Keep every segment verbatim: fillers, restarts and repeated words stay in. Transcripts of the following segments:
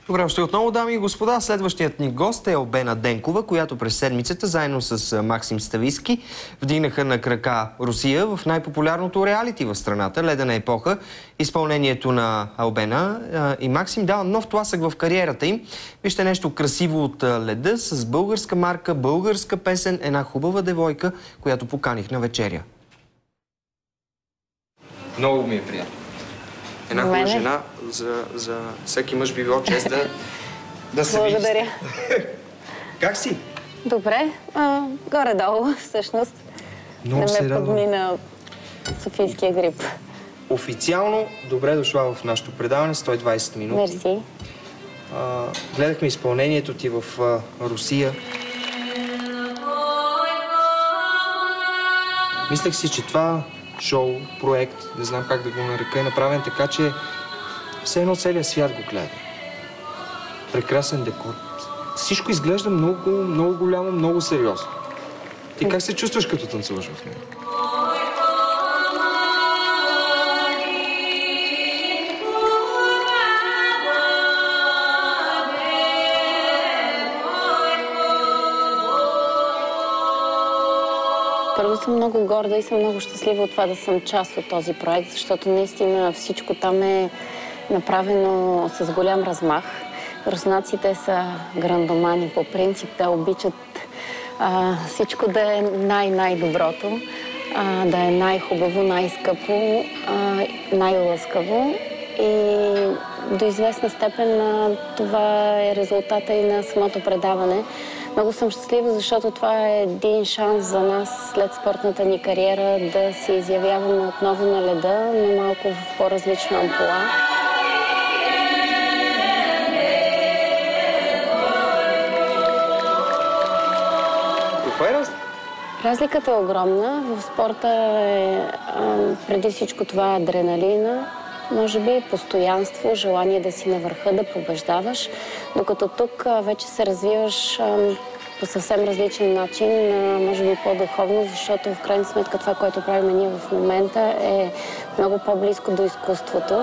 Добре, още отново, дами и господа. Следващият ни гост е Албена Денкова, която през седмицата, заедно с Максим Стависки, вдигнаха на крака Русия в най-популярното реалити в страната, Ледена епоха. Изпълнението на Албена и Максим дава нов тласък в кариерата им. Вижте нещо красиво от леда с българска марка, българска песен, една хубава девойка, която поканих на вечеря. Много ми е приятно. Една хубава жена, за, за всеки мъж би било чест да, да се види. Благодаря. Как си? Добре. Горе-долу, всъщност. Много да ме подмина софийския грип. Официално добре дошла в нашото предаване, сто и двайсет минути. Мерси. А, гледахме изпълнението ти в а, Русия. Мислех си, че това шоу, проект, не знам как да го нарека, е направен така, че все едно целият свят го гледа. Прекрасен декор. Всичко изглежда много, много голямо, много сериозно. Ти как се чувстваш, като танцуваш в него? Първо съм много горда и съм много щастлива от това да съм част от този проект, защото наистина всичко там е направено с голям размах. Руснаците са грандомани по принцип, те обичат а, всичко да е най-най-доброто, а, да е най-хубаво, най-скъпо, най-лъскаво. И до известна степен а, това е резултата и на самото предаване. Много съм щастлива, защото това е един шанс за нас след спортната ни кариера да се изявяваме отново на леда, но малко в по-различна ампула. Каква е разлика? Разликата е огромна. В спорта е а, преди всичко това адреналина, може би постоянство, желание да си на върха, да побеждаваш, докато тук а, вече се развиваш а, по съвсем различен начин, а, може би по-духовно, защото в крайна сметка това, което правим ние в момента, е много по-близко до изкуството.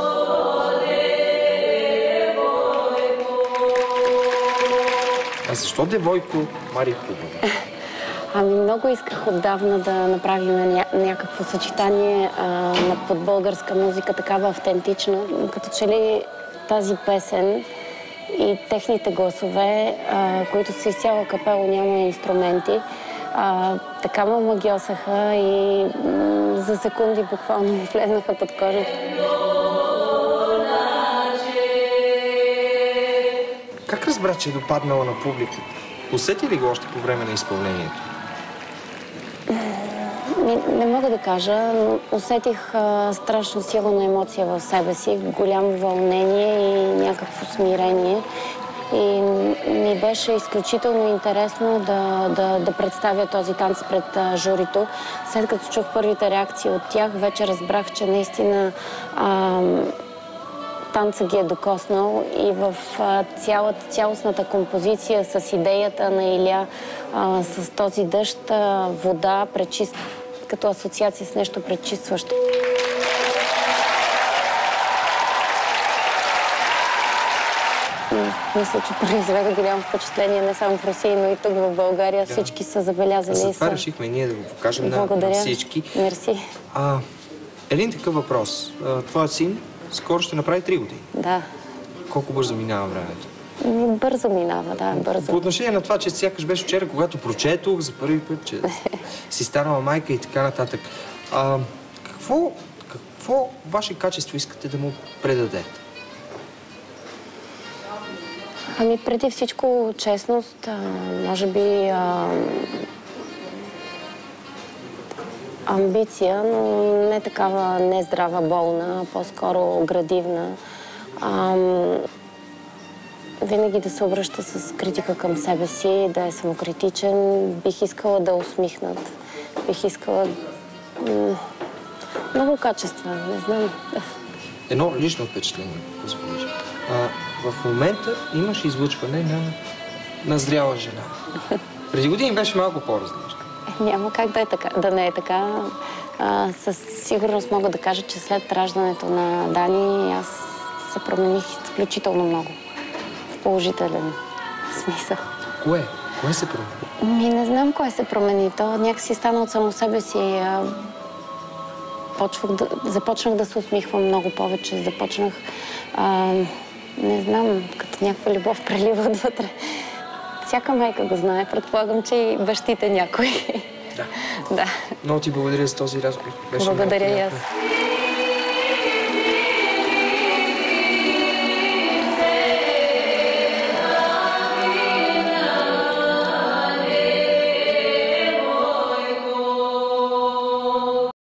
А защо девойко Мари Хубава? Ами много исках отдавна да направим ня някакво съчетание а, на подбългарска музика, такава автентична. Като че ли тази песен и техните гласове, а, които са изцяло капело, няма инструменти, а, така ме омагьосаха и за секунди буквално ми влезнаха под кожата. Как разбра, че е допаднала на публиката? Усети ли го още по време на изпълнението? Не, не мога да кажа, но усетих а, страшно силна емоция в себе си, голямо вълнение и някакво смирение. И ми беше изключително интересно да, да, да представя този танц пред а, журито. След като чух първите реакции от тях, вече разбрах, че наистина а, танца ги е докоснал и в а, цялата, цялостната композиция с идеята на Иля, а, с този дъжд, а, вода, пречист, като асоциация с нещо пречистващо. Мисля, че произведе голямо впечатление не само в Русия, но и тук в България. Да. Всички са забелязали. Затова решихме ние да го покажем на, на всички. Мерси. А, един такъв въпрос. Твоят син скоро ще направи три години. Да. Колко бързо минава времето? Бързо минава, да, бързо. По отношение на това, че сякаш беше вчера, когато прочетох за първи път, че си станала майка и така нататък. А, какво, какво ваше качество искате да му предадете? Ами преди всичко честност, а, може би а, амбиция, но не такава нездрава, болна, по-скоро градивна. А, винаги да се обръща с критика към себе си, да е самокритичен. Бих искала да е усмихнат. Бих искала... много качества, не знам. Едно лично впечатление, господи. В момента имаш излъчване на, на зряла жена. Преди години беше малко по-различно. Няма как да, е така, да не е така. А, със сигурност мога да кажа, че след раждането на Дани аз се промених изключително много. положителен смисъл. Кое? Кое се промени? Ми не знам кое се промени. То някакси стана от само себе си. А... Почвах да... Започнах да се усмихвам много повече. Започнах, а... не знам, като някаква любов прелива отвътре. Всяка майка го знае. Предполагам, че и бащите някои. Да. Да. Много ти благодаря за този разговор. Благодаря и аз.